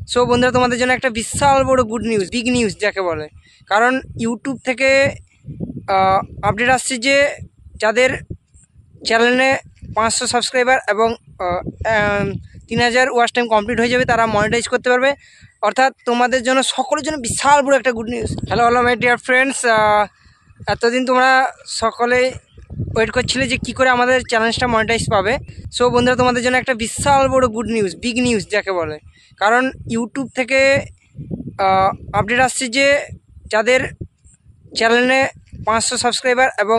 So বন্ধুরা, তোমাদের জন্য একটা বিশাল বড় গুড নিউজ, বিগ নিউজ যাকে বলে। কারণ ইউটিউব থেকে আপডেট আসছে যে যাদের চ্যানেলে 500 সাবস্ক্রাইবার এবং 3000 ওয়াচ টাইম কমপ্লিট হয়ে যাবে, তারা মনিটাইজ করতে পারবে। অর্থাৎ তোমাদের জন্য, সকলের জন্য বিশাল বড় একটা good news. Hello my dear friends, এতদিন তোমরা সকলে ওয়েট করছিলে যে কী করে আমাদের চ্যালেঞ্জটা মনিটাইজ পাবে। সো বন্ধুরা, তোমাদের জন্য একটা বিশাল বড় গুড নিউজ, বিগ নিউজ যাকে বলে। কারণ ইউটিউব থেকে আপডেট আসছে যে যাদের চ্যানেলে 500 সাবস্ক্রাইবার এবং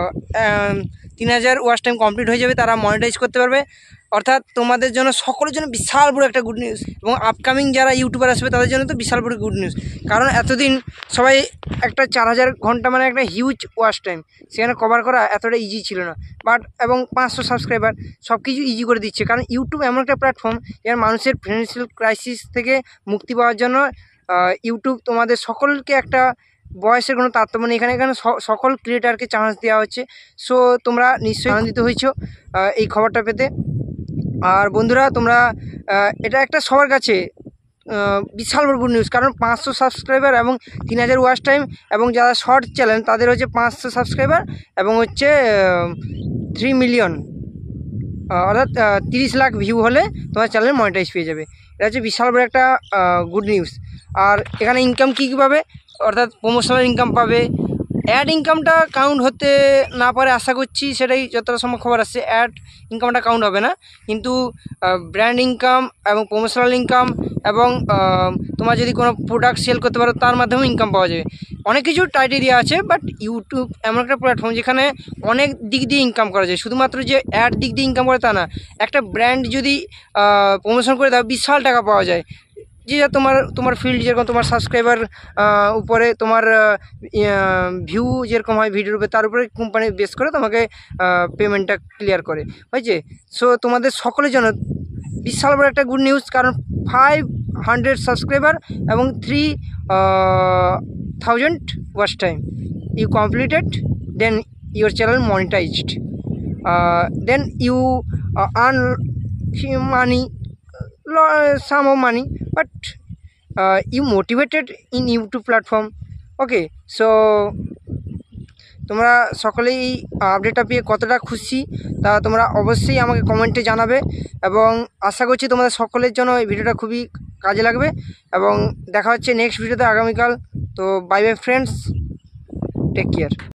3000 ওয়াচ টাইম কমপ্লিট হয়ে যাবে, তারা মনিটাইজ করতে পারবে। অর্থাৎ তোমাদের জন্য, সকলের জন্য বিশাল বড় একটা গুড নিউজ। এবং আপকামিং যারা ইউটিউবার আসবে তাদের জন্য তো বিশাল বড় গুড নিউজ। কারণ এতদিন সবাই একটা 4000 ঘন্টা মানে একটা হিউজ ওয়াচ টাইম সেখানে কভার করা এতটা ইজি ছিল না। বাট এবং 500 সাবস্ক্রাইবার সব কিছু ইজি করে দিচ্ছে। কারণ ইউটিউব এমন একটা প্ল্যাটফর্ম যার মানুষের ফিনান্সিয়াল ক্রাইসিস থেকে মুক্তি পাওয়ার জন্য ইউটিউব তোমাদের সকলকে একটা বয়সের কোনো তারতম্য নেই, এখানে সকল ক্রিয়েটারকে চান্স দেওয়া হচ্ছে। সো তোমরা নিশ্চয়ই আনন্দিত হয়েছো এই খবরটা পেতে। আর বন্ধুরা, তোমরা এটা একটা সবার কাছে বিশাল বড় গুড নিউজ। কারণ 500 সাবস্ক্রাইবার এবং 3000 ওয়াচ টাইম, এবং যারা শর্ট চ্যানেল তাদের হচ্ছে 500 সাবস্ক্রাইবার এবং হচ্ছে 3 মিলিয়ন, অর্থাৎ 30 লাখ ভিউ হলে তোমার চ্যানেল মনিটাইজ পেয়ে যাবে। এটা হচ্ছে বিশাল বড় একটা গুড নিউজ। আর এখানে ইনকাম কী পাবে, অর্থাৎ প্রমোশনাল ইনকাম পাবে। অ্যাড ইনকামটা কাউন্ট হতে না পারে আশা করছি, সেটাই যতটা সম্ভব খবর আসছে। অ্যাড ইনকামটা কাউন্ট হবে না, কিন্তু ব্র্যান্ড ইনকাম এবং প্রমোশনাল ইনকাম এবং তোমার যদি কোনো প্রোডাক্ট সেল করতে পারো তার মাধ্যমেও ইনকাম পাওয়া যাবে। অনেক কিছু ক্রাইটেরিয়া আছে, বাট ইউটিউব এমন একটা প্ল্যাটফর্ম যেখানে অনেক দিক দিয়ে ইনকাম করা যায়। শুধুমাত্র যে অ্যাড দিক দিয়ে ইনকাম করে তা না, একটা ব্র্যান্ড যদি প্রমোশন করে দাও বিশাল টাকা পাওয়া যায়। যে তোমার ফিল্ড যেরকম, তোমার সাবস্ক্রাইবার উপরে, তোমার ভিউ যেরকম হয় ভিডিওর উপরে, তার উপরে কোম্পানি বেস করে তোমাকে পেমেন্টটা ক্লিয়ার করে, হয়েছে। সো তোমাদের সকলের জন্য বিশাল বড় একটা গুড নিউজ। কারণ 500 সাবস্ক্রাইবার এবং 3000 watch time you completed, then your channel monetized, then you earn money, some of money, but you motivated in YouTube platform. Okay, so তোমরা সকলেই আপডেটটা পেয়ে কতটা খুশি তা তোমরা অবশ্যই আমাকে কমেন্টে জানাবে, এবং আশা করছি তোমাদের সকলের জন্য এই ভিডিওটা খুবই কাজে লাগবে। এবং দেখা হচ্ছে নেক্সট ভিডিওতে আগামীকাল। তো bye bye friends, take care.